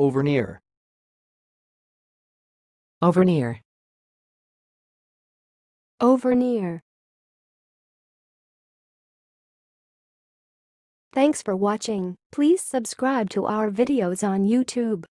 overnear. overnear, overnear. Thanks for watching. Please subscribe to our videos on YouTube.